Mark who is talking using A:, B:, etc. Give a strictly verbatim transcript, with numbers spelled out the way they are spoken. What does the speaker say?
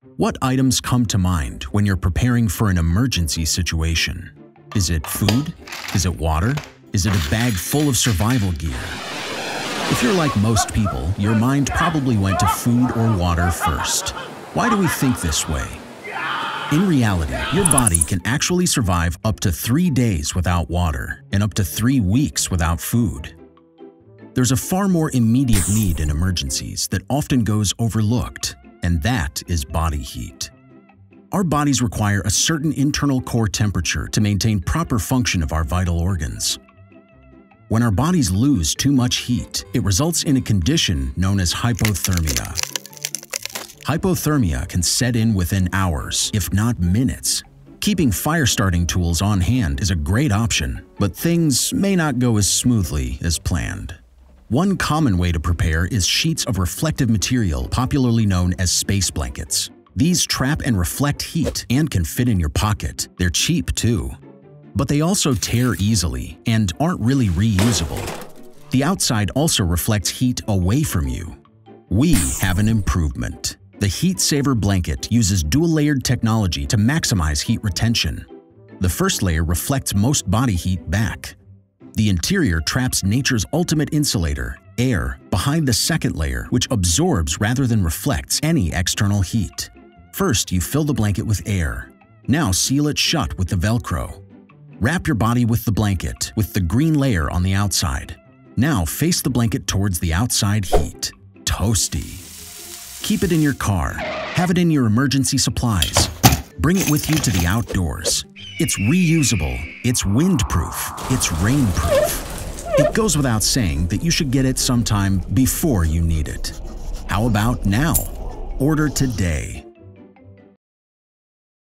A: What items come to mind when you're preparing for an emergency situation? Is it food? Is it water? Is it a bag full of survival gear? If you're like most people, your mind probably went to food or water first. Why do we think this way? In reality, your body can actually survive up to three days without water and up to three weeks without food. There's a far more immediate need in emergencies that often goes overlooked, and that is body heat. Our bodies require a certain internal core temperature to maintain proper function of our vital organs. When our bodies lose too much heat, it results in a condition known as hypothermia. Hypothermia can set in within hours, if not minutes. Keeping fire-starting tools on hand is a great option, but things may not go as smoothly as planned. One common way to prepare is sheets of reflective material, popularly known as space blankets. These trap and reflect heat and can fit in your pocket. They're cheap too. But they also tear easily and aren't really reusable. The outside also reflects heat away from you. We have an improvement. The Heat Saver Blanket uses dual-layered technology to maximize heat retention. The first layer reflects most body heat back. The interior traps nature's ultimate insulator, air, behind the second layer, which absorbs rather than reflects any external heat. First, you fill the blanket with air. Now seal it shut with the Velcro. Wrap your body with the blanket, with the green layer on the outside. Now face the blanket towards the outside heat. Toasty. Keep it in your car. Have it in your emergency supplies. Bring it with you to the outdoors. It's reusable, it's windproof, it's rainproof. It goes without saying that you should get it sometime before you need it. How about now? Order today.